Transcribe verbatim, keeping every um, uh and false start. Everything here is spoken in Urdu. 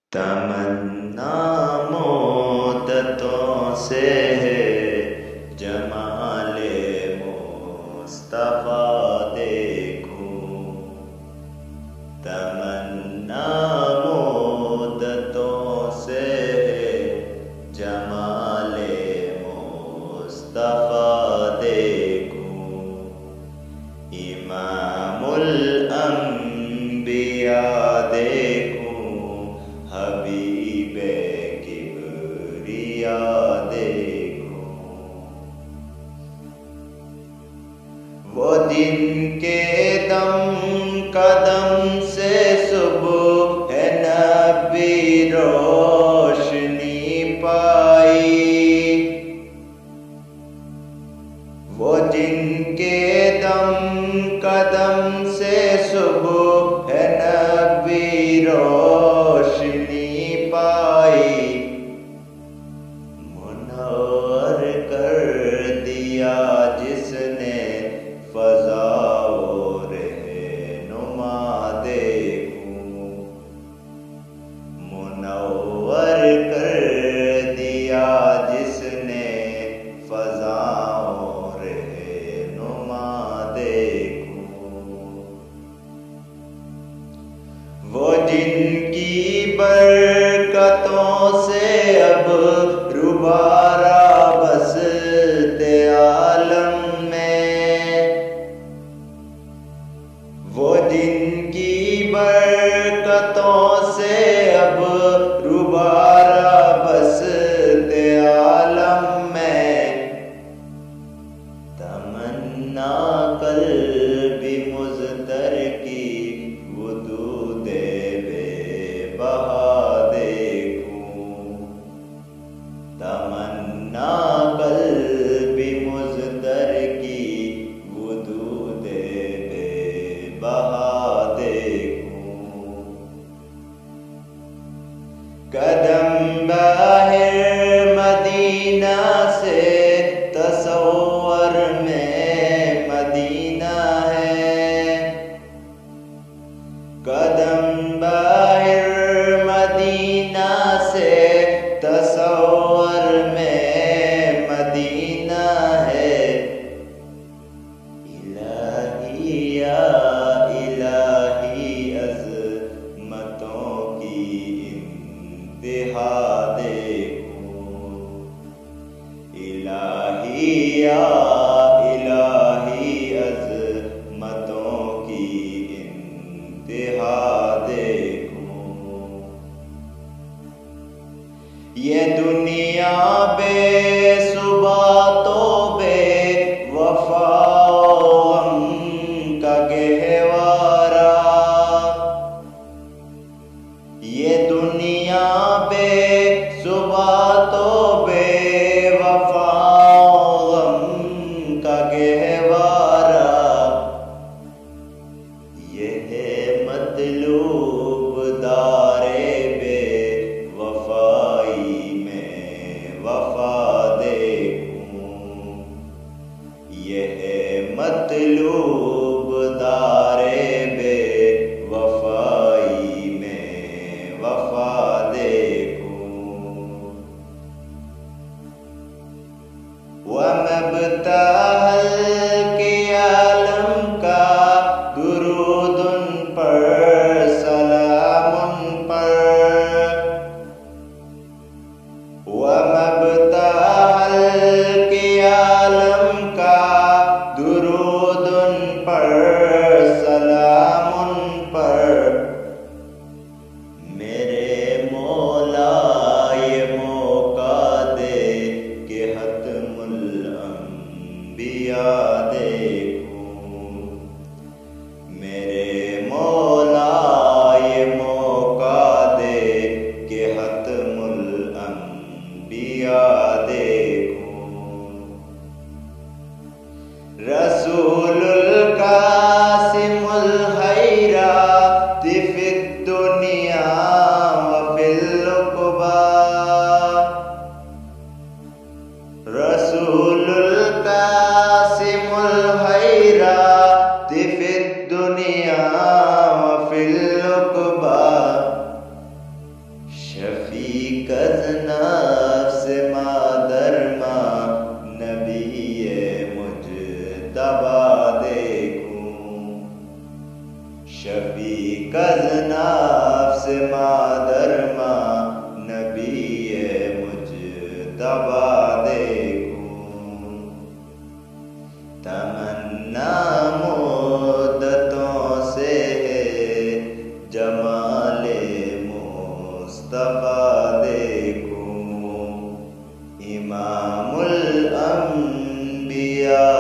تمنا مدتوں سے ہے جمال مصطفیٰ دیکھوں، تمنا مدتوں سے ہے جمال مصطفیٰ دیکھوں، امام الانبیاء دیکھوں، حبیب کبریاء دیکھوں، وہ دن کے دم قدم سے صبح ہے نبی روشنی پائی، وہ دن کے دم قدم سے صبح ہے نبی روشنی پائی، منور کر دیا جس نے فضا و رہنما دیکھوں، منور کر دیا جس نے فضا و رہنما دیکھوں، وہ جن کی برکتوں سے اب روبارہ بستے عالم میں، وہ جن کی برکتوں سے اب روبارہ بستے عالم میں، تمنا قلب مضطر کی وجود بے بہا دیکھوں، تمنا قلب مضطر کی وجود بے بہا دیکھوں، قدم باہر مدینہ سے تصور میں مدینہ ہے، قدم باہر مدینہ سے تصور میں مدینہ ہے، الہی یا الہی عظمتوں کی انتہا دیکھوں، الہی یا الہی عظمتوں کی انتہا دیکھوں، یہ دنیا بے ثبات و بے وفا غم کا گہوارہ، یہ دنیا بے ثبات و بے وفا غم کا گہوارہ، یہ ہے مطلوب دار بے وفائی میں وفا دیکھوں، یہ ہے مطلوب دار بے وفائی میں وفا دیکھوں، وَمَبْتَغَ الْعَالَمِ کا درود ان پر، سلام ان پر، وَمَبْتَغَ الْعَالَمِ کا درود ان پر، سلام ان پر، میرے مولا یہ موقع دے کہ ختم الانبیاء شفیق از نفس مادر ماں نبی مجتبی دیکھوں، شفیق از نفس مادر ماں نبی مجتبی دیکھوں، تمنا مدتوں سے ہے جمال مصطفیٰ دیکھوں، امام الانبیاء